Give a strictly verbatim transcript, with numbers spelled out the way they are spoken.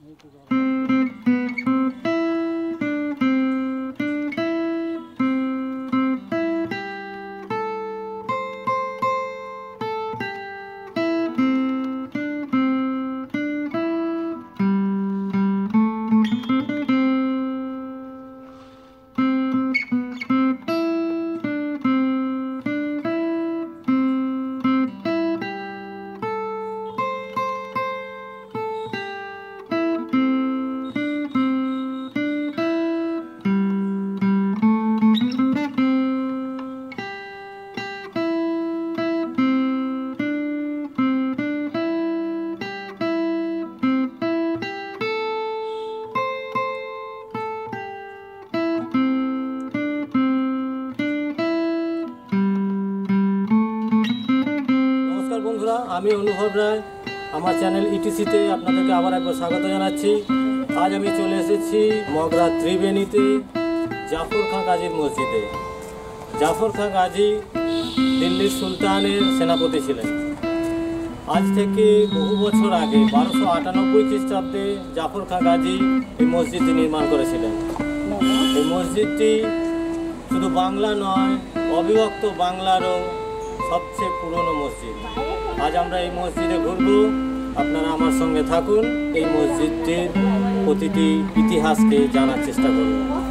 আমি অনুভব রায় আমার চ্যানেল ইটিসিতে আপনাদেরকে আবার একবার স্বাগত জানাচ্ছি। আজ আমি চলে এসেছি মগরা ত্রিবেণীতে জাফর খান গাজীর মসজিদে। জাফর খান গাজী দিল্লির সুলতানের সেনাপতি ছিলেন। আজ থেকে বহু বছর আগে বারোশো আটানব্বই খ্রিস্টাব্দে জাফর খান গাজী এই মসজিদটি নির্মাণ করেছিলেন। এই মসজিদটি শুধু বাংলা নয়, অবিভক্ত বাংলারও সবচেয়ে পুরনো মসজিদ। আজ আমরা এই মসজিদে ঘুরব, আপনারা আমার সঙ্গে থাকুন, এই মসজিদটির প্রতিটি ইতিহাসকে জানার চেষ্টা করব।